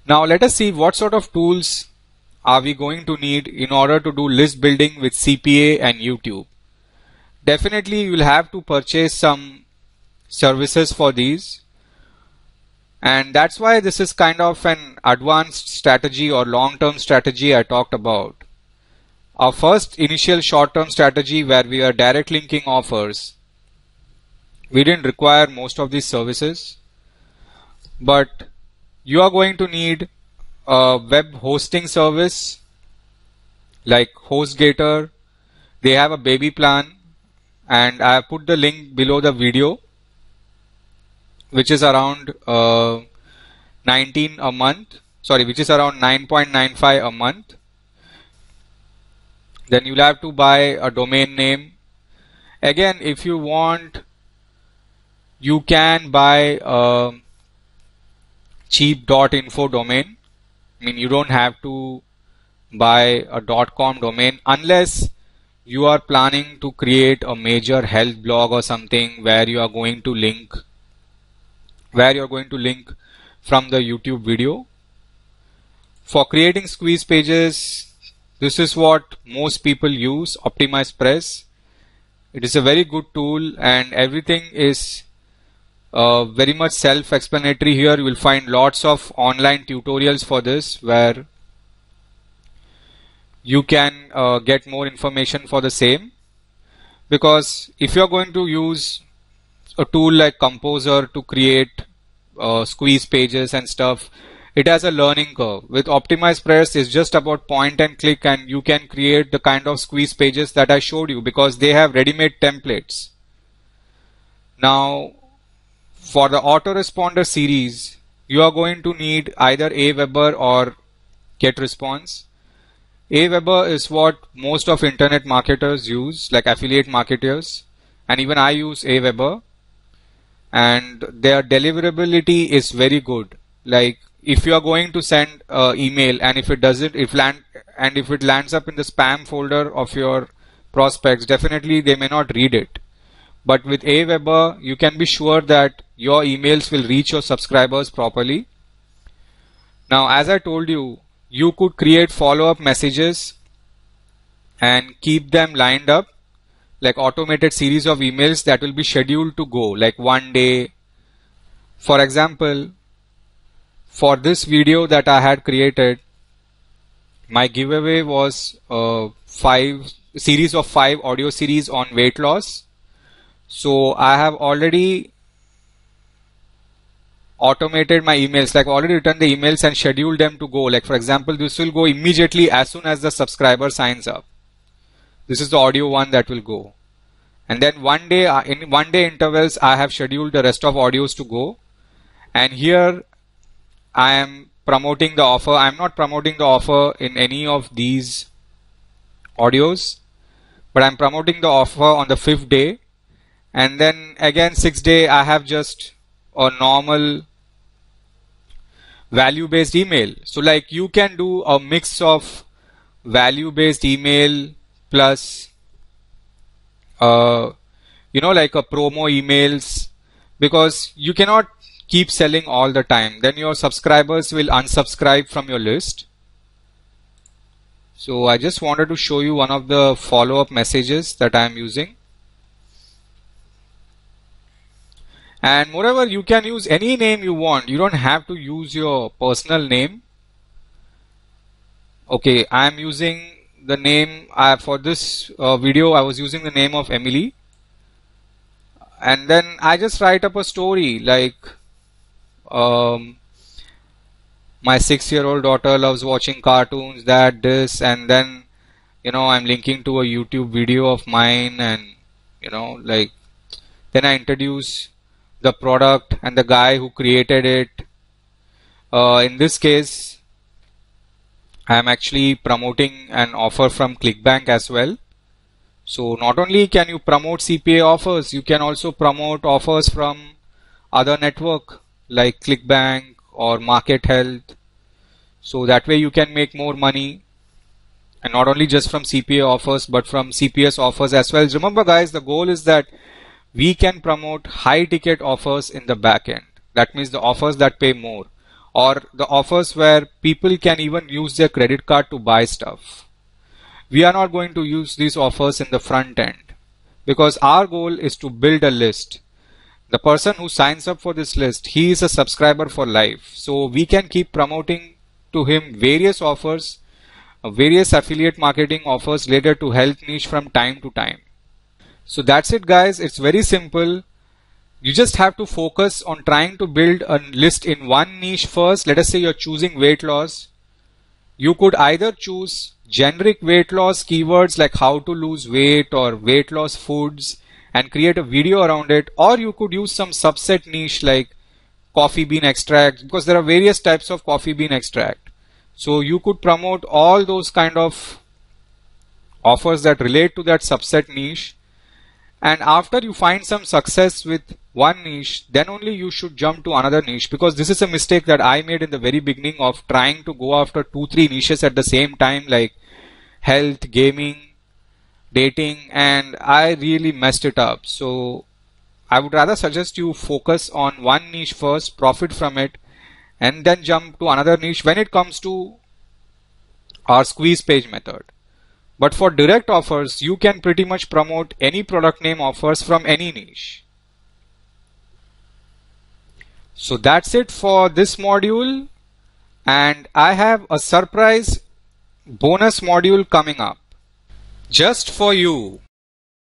Now let us see what sort of tools are we going to need in order to do list building with CPA and YouTube. Definitely you will have to purchase some services for these, and that's why this is kind of an advanced strategy or long-term strategy I talked about. Our first initial short-term strategy where we are direct linking offers, we didn't require most of these services, but you are going to need a web hosting service like HostGator. They have a baby plan, and I have put the link below the video, which is around 19 a month. Sorry, which is around 9.95 a month. Then you'll have to buy a domain name. Again, if you want, you can buy a cheap .info domain. I mean, you don't have to buy a .com domain unless you are planning to create a major health blog or something where you are going to link from the YouTube video. For creating squeeze pages, this is what most people use, OptimizePress. It is a very good tool, and everything is very much self-explanatory here. You will find lots of online tutorials for this where you can get more information for the same. Because if you are going to use a tool like Composer to create squeeze pages and stuff, it has a learning curve. With OptimizePress, it's just about point and click, and you can create the kind of squeeze pages that I showed you because they have ready-made templates. Now, for the autoresponder series, you are going to need either Aweber or GetResponse. Aweber is what most of internet marketers use, like affiliate marketers, and even I use Aweber, and their deliverability is very good. Like, if you are going to send email, and if it lands up in the spam folder of your prospects, definitely they may not read it. But with Aweber, you can be sure that your emails will reach your subscribers properly. Now, as I told you, you could create follow-up messages and keep them lined up, like automated series of emails that will be scheduled to go, like one day. For example, for this video that I had created, my giveaway was a series of 5 audio series on weight loss. So I have already automated my emails, like already written the emails and scheduled them to go. Like, for example, this will go immediately as soon as the subscriber signs up. This is the audio one that will go. And then one day, in 1 day intervals, I have scheduled the rest of audios to go. And here I am promoting the offer. I am not promoting the offer in any of these audios, but I am promoting the offer on the 5th day. And then again 6th day, I have just a normal value-based email. So like, you can do a mix of value-based email plus like a promo emails, because you cannot keep selling all the time. Then your subscribers will unsubscribe from your list. So I just wanted to show you one of the follow-up messages that I am using. And moreover, you can use any name you want. You don't have to use your personal name. Okay, I am using the name for this video. I was using the name of Emily. And then I just write up a story like, my 6-year-old daughter loves watching cartoons, this, and then, I'm linking to a YouTube video of mine, and, then I introduce the product and the guy who created it. In this case, I am actually promoting an offer from ClickBank as well. So not only can you promote CPA offers, you can also promote offers from other network like ClickBank or Market Health. So that way you can make more money, and not only just from CPA offers but from CPS offers as well. Remember guys, the goal is that we can promote high ticket offers in the back end. That means the offers that pay more. or the offers where people can even use their credit card to buy stuff. We are not going to use these offers in the front end because our goal is to build a list. The person who signs up for this list, he is a subscriber for life. So we can keep promoting to him various offers, various affiliate marketing offers related to health niche from time to time. So that's it guys. It's very simple. You just have to focus on trying to build a list in one niche first. Let us say you're choosing weight loss. You could either choose generic weight loss keywords like how to lose weight or weight loss foods and create a video around it, or you could use some subset niche like coffee bean extract, because there are various types of coffee bean extract. So you could promote all those kind of offers that relate to that subset niche, and after you find some success with one niche, then only you should jump to another niche, because this is a mistake that I made in the very beginning of trying to go after 2-3 niches at the same time, like health, gaming, dating, and I really messed it up. So I would rather suggest you focus on one niche first, profit from it, and then jump to another niche when it comes to our squeeze page method. But for direct offers, you can pretty much promote any product name offers from any niche. So that's it for this module, and I have a surprise bonus module coming up just for you.